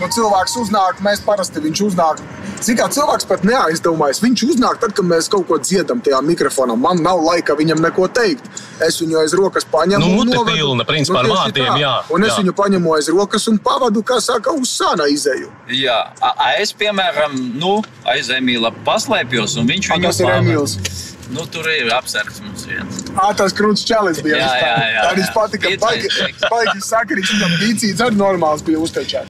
No cilvēks uznāk, mēs parasti viņš uznāk. Zin kā, cilvēks pat neaizdomājas. Viņš uznāk tad, kad mēs kaut ko dziedam tajā mikrofonā. Man nav laika viņam neko teikt. Es viņu aiz rokas paņemu un novedu. Pilna, principā, ar vārdiem, jā. Un es viņu paņemu aiz rokas un pavadu, kā saka, uz sāna izeju. Jā, es, piemēram, aiz Emīla paslēpjos, un viņš viņu kas ir Emīls? Tur ir apsargs mums viens. Tas krūts čalis bija. Jā. Arī viņš patika, baigi sakarīgs, viņam bīcīts, arī normāls bija uztečēt.